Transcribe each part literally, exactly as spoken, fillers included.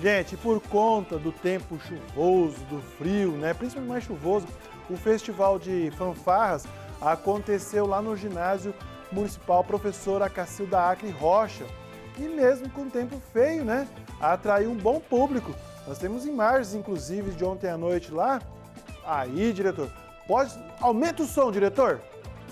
Gente, por conta do tempo chuvoso, do frio, né, principalmente mais chuvoso, o Festival de Fanfarras aconteceu lá no ginásio municipal Professora Cacilda Acre Rocha. E mesmo com o tempo feio, né, atraiu um bom público. Nós temos imagens, inclusive, de ontem à noite lá. Aí, diretor, pode... Aumenta o som, diretor.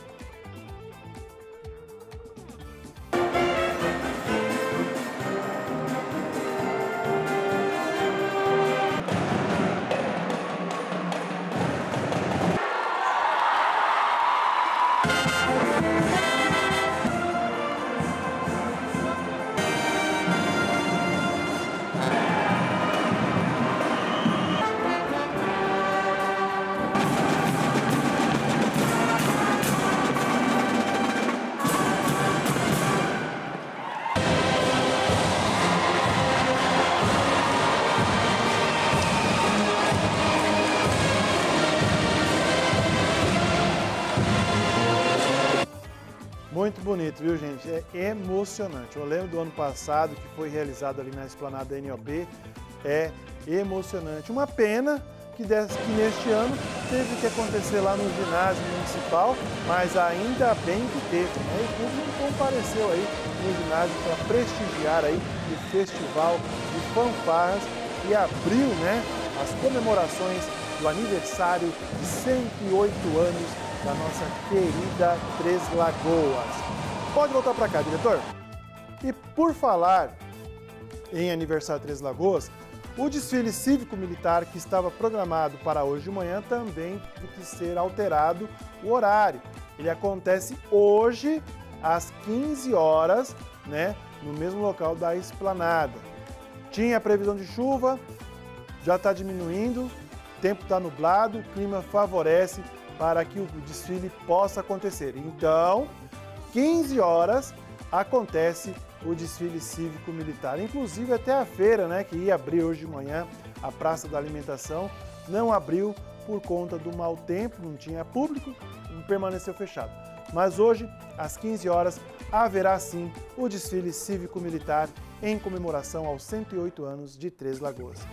Muito bonito, viu, gente? É emocionante. Eu lembro do ano passado, que foi realizado ali na Esplanada N O B. É emocionante. Uma pena que, desse, que neste ano teve que acontecer lá no ginásio municipal, mas ainda bem que teve, né? E o público compareceu aí no ginásio para prestigiar aí o Festival de Fanfarras e abriu, né, as comemorações do aniversário de cento e oito anos da nossa querida Três Lagoas. Pode voltar para cá, diretor? E por falar em aniversário Três Lagoas, o desfile cívico-militar que estava programado para hoje de manhã também teve que ser alterado o horário. Ele acontece hoje às quinze horas, né, no mesmo local da Esplanada. Tinha previsão de chuva, já está diminuindo, o tempo está nublado, o clima favorece para que o desfile possa acontecer. Então, quinze horas acontece o desfile cívico-militar. Inclusive até a feira, né, que ia abrir hoje de manhã, a Praça da Alimentação, não abriu por conta do mau tempo, não tinha público e permaneceu fechado. Mas hoje, às quinze horas, haverá sim o desfile cívico-militar em comemoração aos cento e oito anos de Três Lagoas.